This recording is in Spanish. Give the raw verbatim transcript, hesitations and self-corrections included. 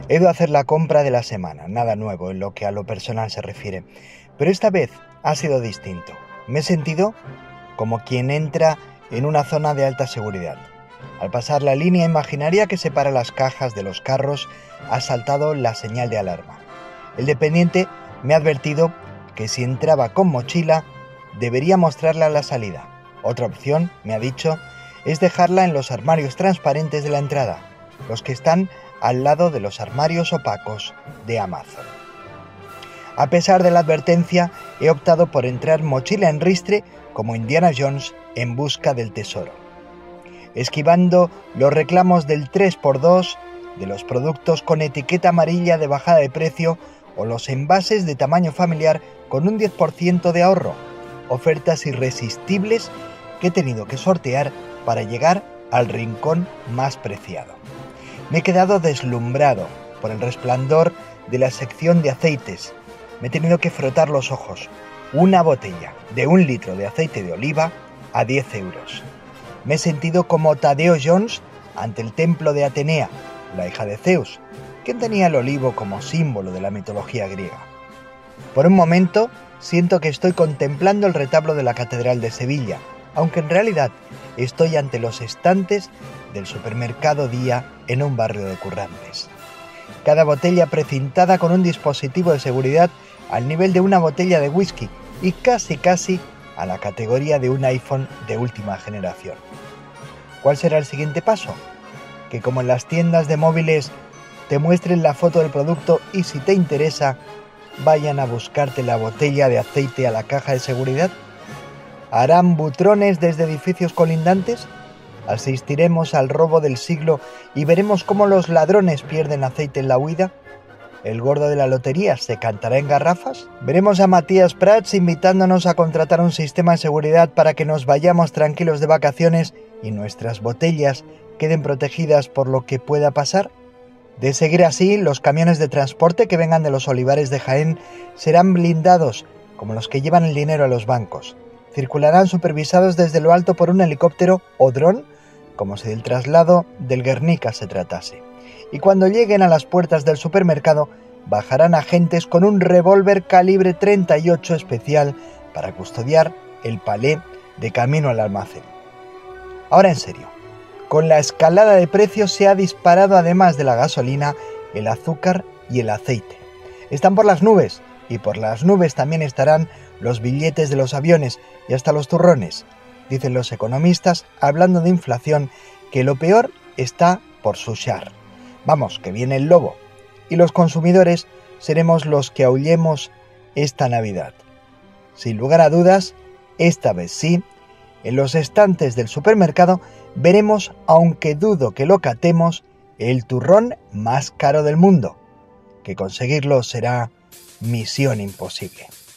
He ido a hacer la compra de la semana, nada nuevo en lo que a lo personal se refiere, pero esta vez ha sido distinto. Me he sentido como quien entra en una zona de alta seguridad. Al pasar la línea imaginaria que separa las cajas de los carros, ha saltado la señal de alarma. El dependiente me ha advertido que si entraba con mochila, debería mostrarla a la salida. Otra opción, me ha dicho, es dejarla en los armarios transparentes de la entrada, los que están al lado de los armarios opacos de Amazon. A pesar de la advertencia, he optado por entrar mochila en ristre como Indiana Jones en busca del tesoro, esquivando los reclamos del tres por dos, de los productos con etiqueta amarilla de bajada de precio o los envases de tamaño familiar con un diez por ciento de ahorro, ofertas irresistibles que he tenido que sortear para llegar al rincón más preciado. Me he quedado deslumbrado por el resplandor de la sección de aceites. Me he tenido que frotar los ojos. Una botella de un litro de aceite de oliva a diez euros. Me he sentido como Tadeo Jones ante el templo de Atenea, la hija de Zeus, quien tenía el olivo como símbolo de la mitología griega. Por un momento siento que estoy contemplando el retablo de la Catedral de Sevilla, aunque en realidad estoy ante los estantes del supermercado Día en un barrio de currantes. Cada botella precintada con un dispositivo de seguridad al nivel de una botella de whisky y casi casi a la categoría de un iPhone de última generación. ¿Cuál será el siguiente paso? Que como en las tiendas de móviles te muestren la foto del producto y si te interesa, vayan a buscarte la botella de aceite a la caja de seguridad. ¿Harán butrones desde edificios colindantes? ¿Asistiremos al robo del siglo y veremos cómo los ladrones pierden aceite en la huida? ¿El gordo de la lotería se cantará en garrafas? ¿Veremos a Matías Prats invitándonos a contratar un sistema de seguridad para que nos vayamos tranquilos de vacaciones y nuestras botellas queden protegidas por lo que pueda pasar? De seguir así, los camiones de transporte que vengan de los olivares de Jaén serán blindados, como los que llevan el dinero a los bancos. Circularán supervisados desde lo alto por un helicóptero o dron, como si del traslado del Guernica se tratase. Y cuando lleguen a las puertas del supermercado, bajarán agentes con un revólver calibre treinta y ocho especial para custodiar el palé de camino al almacén. Ahora en serio, con la escalada de precios se ha disparado, además de la gasolina, el azúcar y el aceite. Están por las nubes, y por las nubes también estarán los billetes de los aviones y hasta los turrones. Dicen los economistas, hablando de inflación, que lo peor está por suchar. Vamos, que viene el lobo. Y los consumidores seremos los que aullemos esta Navidad. Sin lugar a dudas, esta vez sí, en los estantes del supermercado veremos, aunque dudo que lo catemos, el turrón más caro del mundo, que conseguirlo será misión imposible.